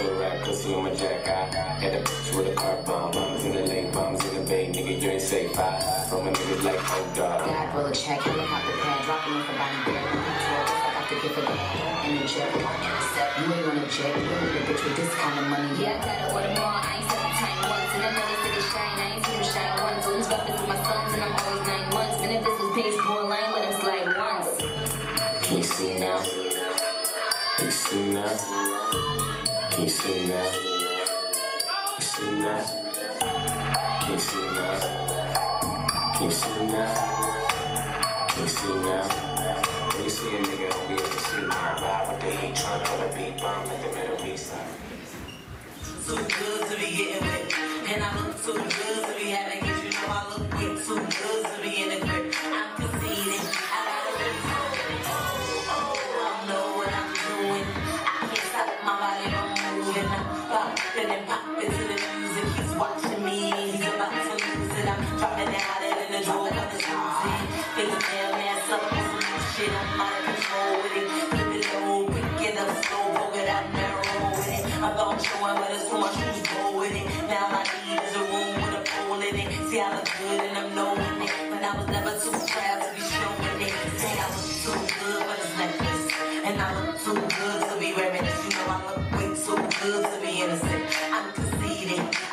for the rap, pussy on my jack. I had a bitch with a car bomb. Bombs in the lake, bombs in the bay, nigga, you ain't safe. I from my niggas like, oh, dog. God, roll a check, helicopter pad, dropping off a body bag. I got to give a bag. In the jet, intercept. You ain't on a jet, you ain't a bitch with this kind of money. Yeah, I gotta order more. I ain't set the time once, and I know they say they shine. I ain't seen them shine once. So these rappers are my sons, and I'm always 9 months. Man, if this was pace more line, let him slide once. Can you see now? Can you see now? Can you see now? Can you see now? Can you see now? Can you see now? Can you see now? When you see a nigga, don't be able to see now. Ride with the heat, tryna put a beat bomb at the Middle East side. Too good to be getting wet, and I look too good to be having kids. You know I look way too good to be in the crib. I'm conceding, I gotta be I know what I'm doing. I can't stop my body from moving. I'm popping and popping to the music. He's watching me, he's about to lose it. I'm dropping it out in the drawer, got the music. Face down, ass up, on some shit. I'm out of control with it. Keep it low, quick, get up slow, roll it out narrow with it. I thought showing, but it's too much to go with it. Now all I need is a room with a pool in it. See, I look good and I'm knowing it, but I was never too proud to be showing it. Say I look too good for this necklace, and I look too good to be wearing it. You know I look way too good to be innocent. I'm conceding.